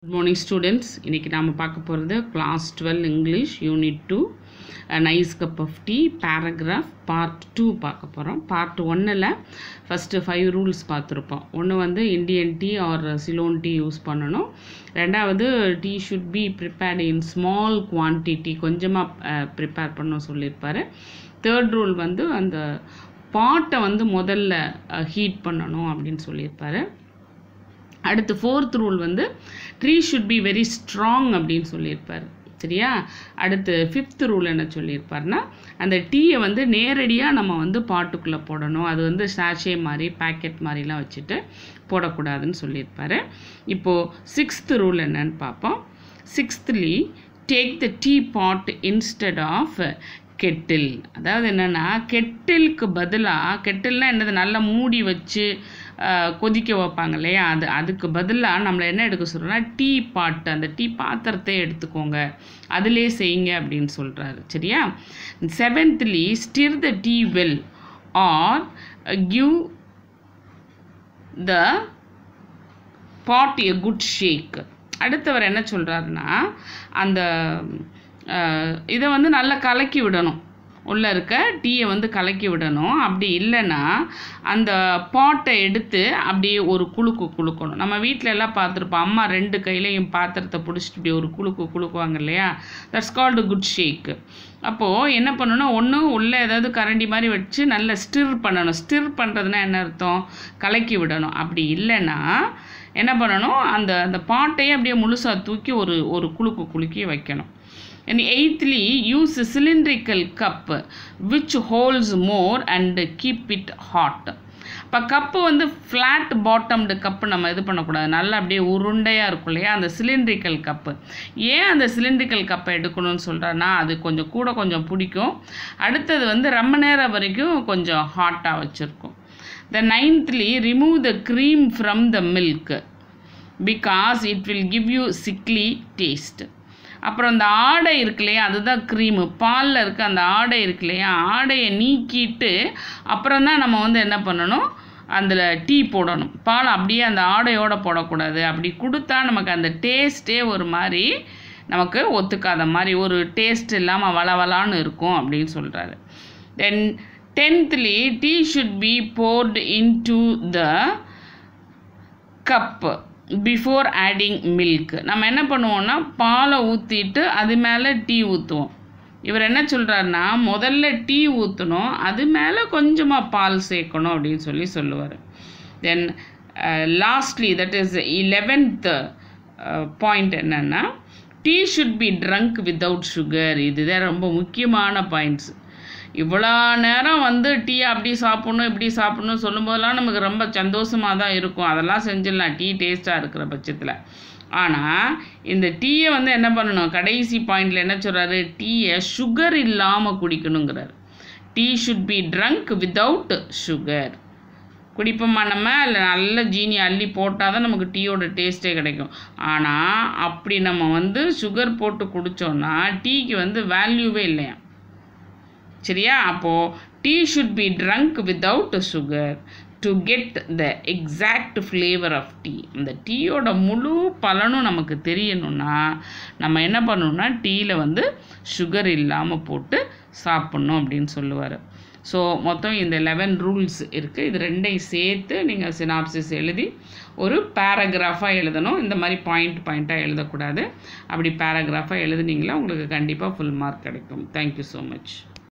Good morning students. இன்னைக்கு நாம பார்க்க போறது class 12 English unit 2 a nice cup of tea paragraph part 2 பார்க்க போறோம். part 1ல first 5 rules பார்த்திருப்போம். ஒன்னு வந்து Indian tea or Ceylon tea use பண்ணனும். ரெண்டாவது tea should be prepared in small quantity கொஞ்சமா prepare பண்ணனும் சொல்லிருப்பாரு. third rule வந்து அந்த பாட்டை வந்து முதல்ல ஹீட் பண்ணனும் அப்படினு சொல்லிருப்பாரு. அடுத்து fourth rule வந்து tree should be very strong அப்படினு சொல்லிருப்பாரு. சரியா? அடுத்து fifth rule என்ன சொல்லிருப்பாருன்னா அந்த டீயை வந்து நேரடியா நம்ம வந்து பாட்டுக்குள்ள போடணும். அது வந்து சாஷே மாதிரி பாக்கெட் மாதிரிலாம் வச்சிட்டு போடக்கூடாதுன்னு சொல்லிருப்பாரு. இப்போ sixth rule என்னன்னு பாப்போம். sixthly take the tea pot instead of kettle. அதாவது என்னன்னா கெட்டிலுக்கு பதிலா கெட்டில்னா என்னது நல்ல மூடி வச்சு கொதிக்க வைப்பாங்க இல்லையா அதுக்கு பதிலாக நம்மளை என்ன எடுக்க சொல்கிறோம்னா டீ பாட் அந்த டீ பாத்திரத்தை எடுத்துக்கோங்க அதிலே செய்யுங்க அப்படின்னு சொல்கிறாரு. சரியா? Seventhly stir the tea well or give the pot a good shake. அடுத்தவர் என்ன சொல்கிறாருன்னா அந்த இதை வந்து நல்லா கலக்கி விடணும், உள்ளே இருக்க டீயை வந்து கலக்கி விடணும். அப்படி இல்லைன்னா அந்த பாட்டை எடுத்து அப்படியே ஒரு குலுக்கணும். நம்ம வீட்டில எல்லாம் பார்த்துருப்போம், அம்மா ரெண்டு கையிலையும் பாத்திரத்தை பிடிச்சிட்டு இப்படி ஒரு குலுக்குவாங்க இல்லையா, தட்ஸ் கால்டு குட் ஷேக். அப்போது என்ன பண்ணணும்னா ஒன்று உள்ளே ஏதாவது கரண்டி மாதிரி வச்சு நல்லா ஸ்டிர் பண்ணணும். ஸ்டிர் பண்ணுறதுனா என்ன அர்த்தம்? கலக்கி விடணும். அப்படி இல்லைன்னா என்ன பண்ணணும், அந்த பாட்டையே அப்படியே முழுசாக தூக்கி ஒரு குலுக்கி வைக்கணும். And eighthly, use a cylindrical cup which holds more and keep it hot. இப்போ கப்பு வந்து ஃப்ளாட் பாட்டம்டு கப்பு நம்ம இது பண்ணக்கூடாது, நல்லா அப்படியே உருண்டையாக இருக்கும் இல்லையா அந்த சிலிண்ட்ரிக்கல் கப்பு. ஏன் அந்த சிலிண்ட்ரிக்கல் கப்பை எடுக்கணும்னு சொல்கிறேன்னா அது கொஞ்சம் பிடிக்கும். அடுத்தது வந்து ரொம்ப நேரம் வரைக்கும் கொஞ்சம் ஹாட்டாக வச்சுருக்கும். The ninthly, remove the cream from the milk because it will give you sickly taste. அப்புறம் அந்த ஆடை இருக்கு இல்லையா அதுதான் க்ரீமு, பாலில் இருக்க அந்த ஆடை இருக்கு இல்லையா ஆடையை நீக்கிட்டு அப்புறம் தான் நம்ம வந்து என்ன பண்ணணும் அதில் டீ போடணும். பால் அப்படியே அந்த ஆடையோடு போடக்கூடாது. அப்படி கொடுத்தா நமக்கு அந்த டேஸ்ட்டே ஒரு மாதிரி நமக்கு ஒத்துக்காத மாதிரி ஒரு டேஸ்ட் இல்லாமல் வளவலான்னு இருக்கும் அப்படின்னு சொல்கிறாரு. Then tenthly tea should be poured into the cup before adding milk. நம்ம என்ன பண்ணுவோம்னா பாலை ஊற்றிட்டு அது மேலே டீ ஊற்றுவோம். இவர் என்ன சொல்கிறாருன்னா முதல்ல டீ ஊற்றணும், அது மேலே கொஞ்சமாக பால் சேர்க்கணும் அப்படின்னு சொல்லுவார். Then lastly that is 11th point என்னென்னா tea should be drunk without sugar. இதுதான் ரொம்ப முக்கியமான பாயிண்ட்ஸ். இவ்வளோ நேரம் வந்து டீ அப்படி சாப்பிட்ணும் இப்படி சாப்பிட்ணும் சொல்லும்போதெல்லாம் நமக்கு ரொம்ப சந்தோஷமாக தான் இருக்கும், அதெல்லாம் செஞ்சிடலாம் டீ டேஸ்ட்டாக இருக்கிற பட்சத்தில். ஆனால் இந்த டீயை வந்து என்ன பண்ணணும், கடைசி பாயிண்டில் என்ன சொல்கிறாரு, டீயை சுகர் இல்லாமல் குடிக்கணுங்கிறார். Tea should be drunk without sugar. குடிப்போமா நம்ம இல்லை நல்ல ஜீனி அள்ளி போட்டால் தான் நமக்கு டீயோட டேஸ்ட்டே கிடைக்கும். ஆனால் அப்படி நம்ம வந்து சுகர் போட்டு குடித்தோன்னா டீக்கு வந்து வேல்யூவே இல்லையா. சரியா? அப்போது tea should be drunk without sugar to get the exact flavour of tea. இந்த டீயோட முழு பலனும் நமக்கு தெரியணும்னா நம்ம என்ன பண்ணணும்னா டீயில் வந்து சுகர் இல்லாமல் போட்டு சாப்பிட்ணும் அப்படின்னு சொல்லுவார். ஸோ மொத்தம் இந்த 11 ரூல்ஸ் இருக்குது. இது ரெண்டையும் சேர்த்து நீங்கள் சினாப்சிஸ் எழுதி ஒரு பேராகிராஃபாக எழுதணும். இந்த மாதிரி பாயிண்ட்டாக எழுதக்கூடாது. அப்படி பேராகிராஃபாக எழுதுனீங்களா உங்களுக்கு கண்டிப்பாக ஃபுல் மார்க் கிடைக்கும். Thank you so much.